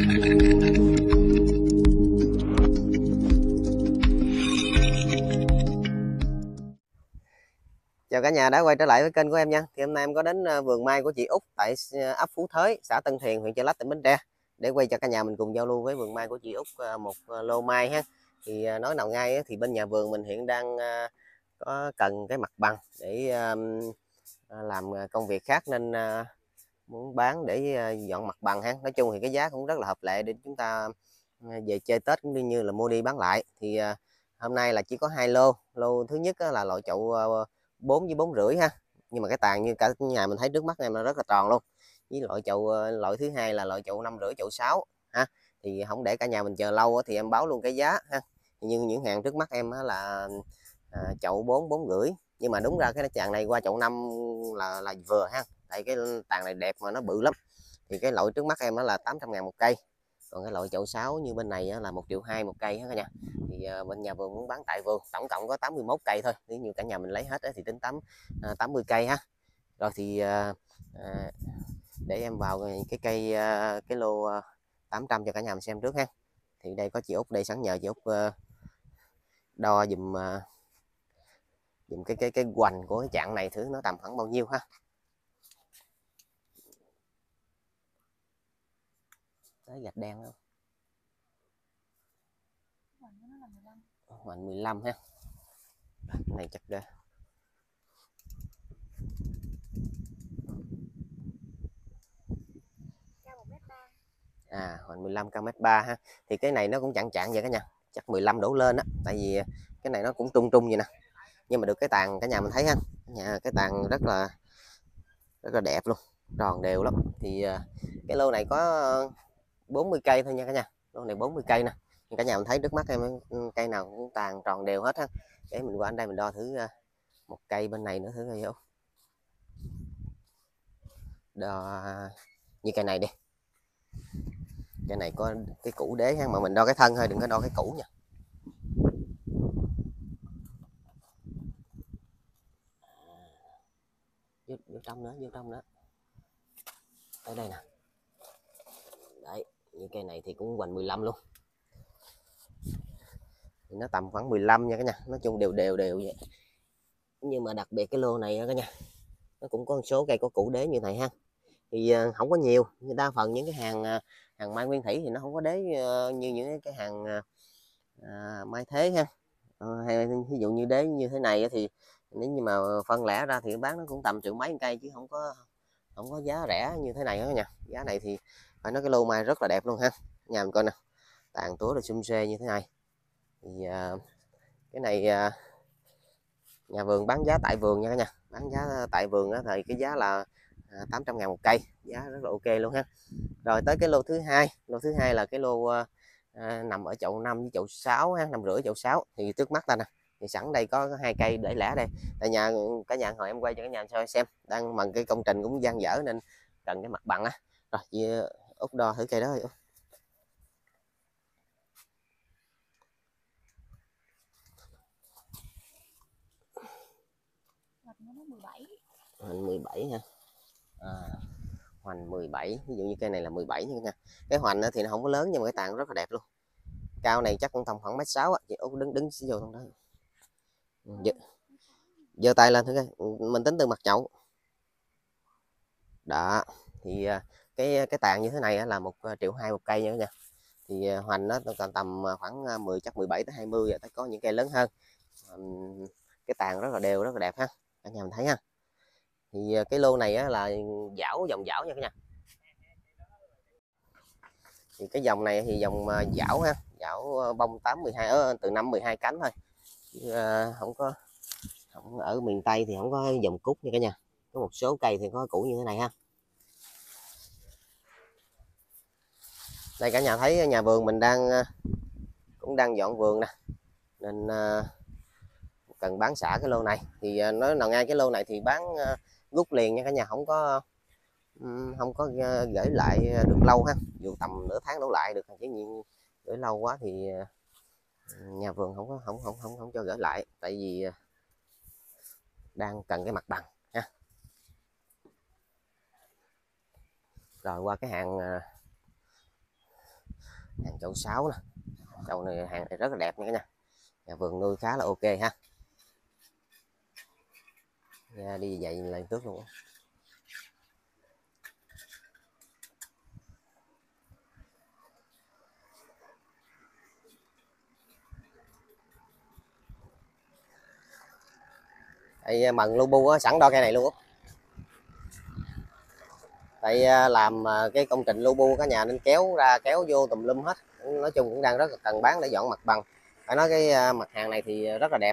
Chào cả nhà đã quay trở lại với kênh của em nha. Thì hôm nay em có đến vườn mai của chị Út tại ấp Phú Thới, xã Tân Thiền, huyện Chợ Lách, tỉnh Bến Tre để quay cho cả nhà mình cùng giao lưu với vườn mai của chị Út một lô mai ha. Thì nói nào ngay thì bên nhà vườn mình hiện đang có cần cái mặt bằng để làm công việc khác nên muốn bán để dọn mặt bằng ha. Nói chung thì cái giá cũng rất là hợp lệ để chúng ta về chơi Tết cũng như là mua đi bán lại. Thì hôm nay là chỉ có 2 lô. Lô thứ nhất là loại chậu 4 với 4,5 ha, nhưng mà cái tàn như cả nhà mình thấy trước mắt em là rất là tròn luôn. Với loại chậu loại thứ hai là loại chậu 5,5 chậu 6 ha. Thì không để cả nhà mình chờ lâu thì em báo luôn cái giá ha. Nhưng những hàng trước mắt em là chậu 4 4,5, nhưng mà đúng ra cái chàng này qua chậu 5 là vừa ha, tại cái tàn này đẹp mà nó bự lắm. Thì cái loại trước mắt em là 800.000 một cây, còn cái loại chậu 6 như bên này là 1,2 triệu một cây hết cả nhà. Thì bên nhà vườn muốn bán tại vườn tổng cộng có 81 cây thôi, nếu như cả nhà mình lấy hết thì tính 80 cây ha. Rồi thì để em vào cái cây cái lô 800 cho cả nhà mình xem trước ha. Thì đây có chị Út đây, sẵn nhờ chị Út đo dùm cái hoành của cái chạng này thử nó tầm khoảng bao nhiêu ha. Tới gạch đen không? Hoành 15 ha. Cái này chắc ra hoành 15 cao 1m3 ha. Thì cái này nó cũng chặn vậy cả nhà, chắc 15 đổ lên á, tại vì cái này nó cũng trung trung vậy nè, nhưng mà được cái tàn cả nhà mình thấy ha, cái tàn rất là đẹp luôn, tròn đều lắm. Thì cái lô này có 40 cây thôi nha cả nhà. Lô này 40 cây nè, cả nhà mình thấy trước mắt em cây nào cũng tàn tròn đều hết ha. Để mình qua đây mình đo thử một cây bên này nữa thử coi. Đo như cây này đi, cây này có cái củ đế ha, mà mình đo cái thân thôi, đừng có đo cái củ nha. Vô trong nữa, tới đây nè. Đấy, như cây này thì cũng hoành 15 luôn, thì nó tầm khoảng 15 nha cả nhà. Nói chung đều vậy. Nhưng mà đặc biệt cái lô này cả nhà, nó cũng có một số cây có củ đế như này ha. Thì không có nhiều, như đa phần những cái hàng mai nguyên thủy thì nó không có đế như những cái hàng mai thế ha. Hay ví dụ như đế như thế này thì nếu như mà phân lẻ ra thì bán nó cũng tầm triệu mấy một cây, chứ không có giá rẻ như thế này đó nha. Giá này thì phải nói cái lô mai rất là đẹp luôn ha. Nhà mình coi nè, tàn túa là sum xê như thế này. Thì cái này nhà vườn bán giá tại vườn nha cả nhà, bán giá tại vườn đó, thì cái giá là 800.000 một cây, giá rất là ok luôn ha. Rồi tới cái lô thứ hai là cái lô nằm ở chậu 5 với chậu 6 ha, 5,5 chậu 6. Thì trước mắt ta nè, thì sẵn đây có 2 cây để lẻ đây. Tại cả nhà hồi em quay cho cả nhà cho xem, đang bằng cái công trình cũng dang dở nên cần cái mặt bằng á. Rồi chị Út đo thử cây đó rồi. Hoành 17 ha. Hoành 17, ví dụ như cây này là 17 nha. Cái hoành thì nó không có lớn nhưng mà cái tàn rất là đẹp luôn. Cao này chắc cũng tầm khoảng 1m6 á. Chị Út đứng vô trong đó. Giơ tay lên thử coi, mình tính từ mặt chậu. Đó, thì cái tàn như thế này là 1,2 triệu một cây nha cả nhà. Thì hoành nó còn tầm khoảng 10, chắc 17 tới 20 rồi, có những cây lớn hơn. Cái tàn rất là đều, rất là đẹp ha, cả nhà mình thấy ha. Thì cái lô này là dòng dảo nha cả nhà. Thì cái dòng này thì dòng dảo ha, dảo bông 8-12 từ 5-12 cánh thôi. Chứ, không ở miền Tây thì không có dòng cúc nha cả nhà. Có một số cây thì có củ như thế này ha. Đây cả nhà thấy nhà vườn mình cũng đang dọn vườn nè, nên cần bán xả cái lô này. Thì nói nào ngay cái lô này thì bán rút liền nha cả nhà, không có gửi lại được lâu ha, dù tầm nửa tháng đổ lại được, chứ nhiên gửi lâu quá thì nhà vườn không cho gửi lại, tại vì đang cần cái mặt bằng ha. Rồi qua cái hàng Hàng chậu 6 nè, chậu này hàng này rất là đẹp nha cả nhà. Nhà vườn nuôi khá là ok ha. Nha, đi dậy lên trước luôn. Đây mần lu bu á, sẵn đo cây này luôn. Tại làm cái công trình lu bu cả nhà nên kéo ra kéo vô tùm lum hết. Nói chung cũng đang rất là cần bán để dọn mặt bằng. Phải nói cái mặt hàng này thì rất là đẹp.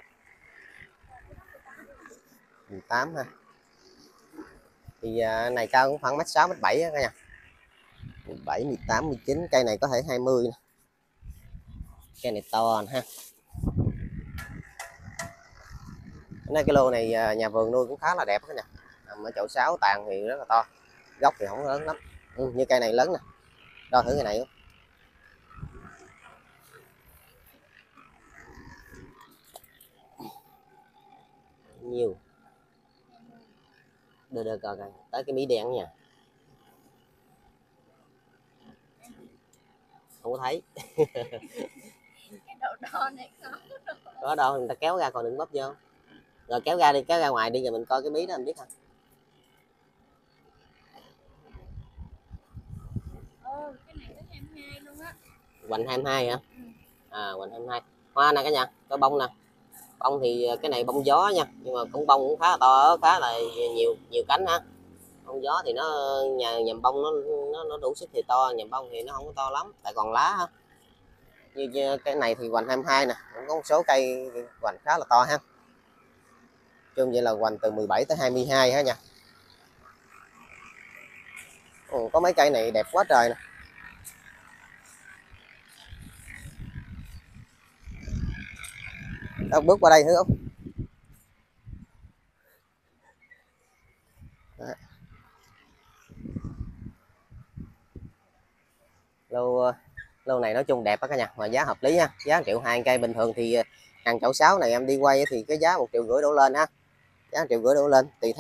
18 ha. Thì này cao cũng khoảng 1m6 1m7 á cả nhà. 17 18 19, cây này có thể 20 nè. Cây này to nè ha. Cái lô này nhà vườn nuôi cũng khá là đẹp đó nha. Nằm ở chậu 6, tàn thì rất là to, gốc thì không lớn lắm. Như cây này lớn nè, đo thử cái này. Nhiều đưa coi coi tới cái mỹ đen nha, không có thấy. Cái đầu đo này có đâu, người ta kéo ra còn đừng bóp vô, rồi kéo ra đi, kéo ra ngoài đi rồi mình coi cái mí đó mình biết hả. Cái này tới 22 luôn á. Hoành 22 hả? Hoành 22. Hoa nè cả nhà, coi bông nè. Bông thì cái này bông gió nha, nhưng mà cũng bông cũng khá là to, khá là nhiều cánh ha. Bông gió thì nó nhầm bông nó đủ sức thì to, nhầm bông thì nó không có to lắm tại còn lá ha. Như cái này thì hoành 22 nè, cũng có một số cây hoành khá là to ha. Chung vậy là hoành từ 17 tới 22 ha nha. Có mấy cây này đẹp quá trời nè. Đâu, bước qua đây thử không? Lô này nói chung đẹp á cả nhà, mà giá hợp lý ha, giá 1,2 triệu cây. Bình thường thì hàng chậu 6 này em đi quay thì cái giá 1,5 triệu đổ lên ha, giá 1,5 triệu đổ lên tùy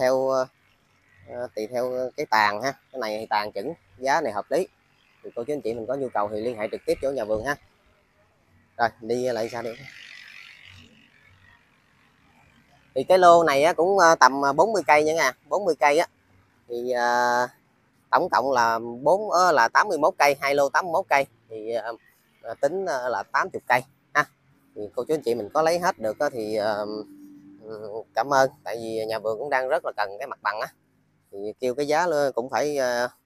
theo cái tàn ha. Cái này thì tàn chuẩn, giá này hợp lý. Thì cô chú anh chị mình có nhu cầu thì liên hệ trực tiếp chỗ nhà vườn ha. Rồi đi lại sao đi. Thì cái lô này cũng tầm 40 cây nha, 40 cây á. Thì tổng cộng là 81 cây, 2 lô 81 cây thì tính là 80 cây ha. Thì cô chú anh chị mình có lấy hết được thì cảm ơn, tại vì nhà vườn cũng đang rất là cần cái mặt bằng á, thì kêu cái giá cũng phải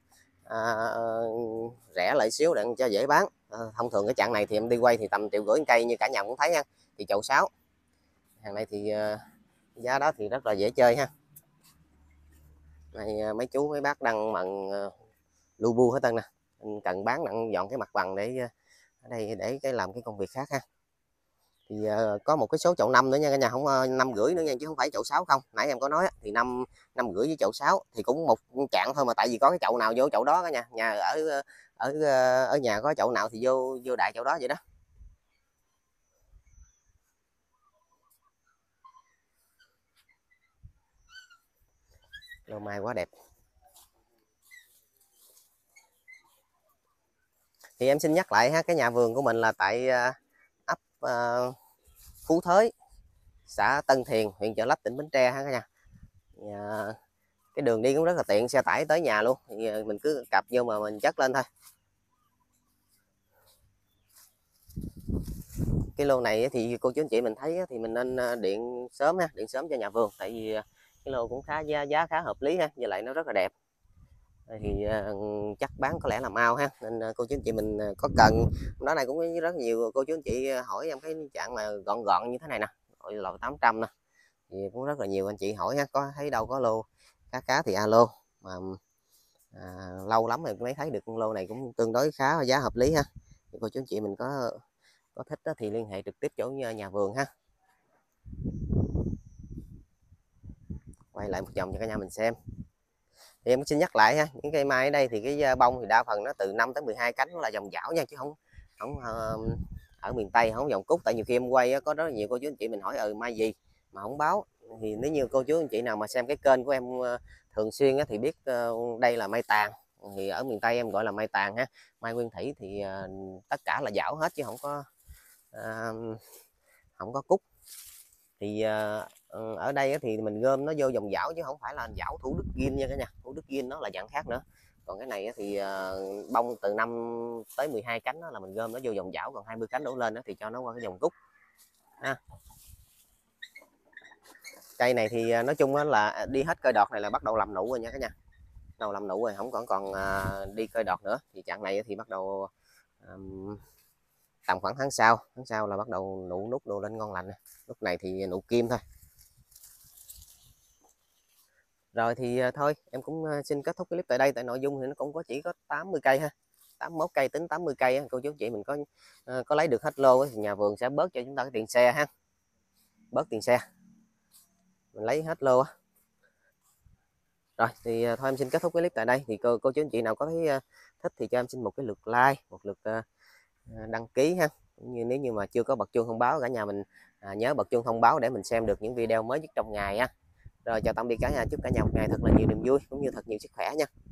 rẻ lại xíu để cho dễ bán. Thông thường cái chặng này thì em đi quay thì tầm 1,5 triệu cây như cả nhà cũng thấy ha. Thì chậu 6 hàng này thì giá đó thì rất là dễ chơi ha. Này mấy chú mấy bác đang mận lu bu hết tân nè, cần bán nặng dọn cái mặt bằng để ở đây để cái làm cái công việc khác ha. Thì có một cái số chậu 5 nữa nha cả nhà, không 5,5 nữa nha, chứ không phải chậu 6 không. Nãy em có nói thì 5,5 với chậu 6 thì cũng một chặng thôi, mà tại vì có cái chậu nào vô chậu đó cả nhà. Ở nhà có chậu nào thì vô đại chậu đó vậy đó. Lô mai quá đẹp. Thì em xin nhắc lại ha, cái nhà vườn của mình là tại ấp Phú Thới, xã Tân Thiền, huyện Chợ Lách, tỉnh Bến Tre ha cả nhà. Cái đường đi cũng rất là tiện, xe tải tới nhà luôn, thì mình cứ cặp vô mà mình chất lên thôi. Cái lô này thì cô chú anh chị mình thấy thì mình nên điện sớm ha, điện sớm cho nhà vườn, tại vì cái lô cũng giá khá hợp lý ha, với lại nó rất là đẹp. Thì chắc bán có lẽ là mau ha, nên cô chú anh chị mình có cần đó. Này cũng rất nhiều cô chú anh chị hỏi em cái trạng mà gọn gọn như thế này nè, loại 800 nè, thì cũng rất là nhiều anh chị hỏi ha, có thấy đâu có lô cá thì alo, mà lâu lắm rồi mới thấy được lô này cũng tương đối khá, giá hợp lý ha. Thì cô chú anh chị mình có thích thì liên hệ trực tiếp chỗ nhà vườn ha. Quay lại một vòng cho cả nhà mình xem. Thì em xin nhắc lại ha, những cây mai ở đây thì cái bông thì đa phần nó từ 5 tới 12 cánh, nó là dòng dảo nha, chứ không ở miền Tây không dòng cúc. Tại nhiều khi em quay có rất là nhiều cô chú anh chị mình hỏi mai gì mà không báo. Thì nếu như cô chú anh chị nào mà xem cái kênh của em thường xuyên thì biết đây là mai tàn, thì ở miền Tây em gọi là mai tàn ha. Mai nguyên thủy thì tất cả là dảo hết chứ à, không có cúc. Thì ở đây thì mình gom nó vô dòng dảo chứ không phải là dảo Thủ Đức Ghim nha cả nhà. Thủ Đức Ghim nó là dạng khác nữa. Còn cái này thì bông từ 5 tới 12 cánh đó là mình gom nó vô dòng dảo, còn 20 cánh đổ lên đó thì cho nó qua cái dòng cúc ha. Cây này thì nói chung là đi hết cây đọt này là bắt đầu làm nụ rồi nha cả nhà. Đầu làm nụ rồi, không còn đi cây đọt nữa. Thì trạng này thì bắt đầu tầm khoảng tháng sau là bắt đầu nụ nút đồ lên ngon lành. Lúc này thì nụ kim thôi. Rồi thì thôi em cũng xin kết thúc clip tại đây, tại nội dung thì nó cũng chỉ có 80 cây ha, 81 cây tính 80 cây. Cô chú chị mình có lấy được hết lô thì nhà vườn sẽ bớt cho chúng ta cái tiền xe ha, bớt tiền xe mình lấy hết lô á. Rồi thì thôi em xin kết thúc cái clip tại đây. Thì cô chú anh chị nào có thấy thích thì cho em xin một cái lượt like, một lượt đăng ký ha. Cũng như nếu như mà chưa có bật chuông thông báo, cả nhà mình nhớ bật chuông thông báo để mình xem được những video mới nhất trong ngày ha. Rồi chào tạm biệt cả nhà, chúc cả nhà một ngày thật là nhiều niềm vui cũng như thật nhiều sức khỏe nha.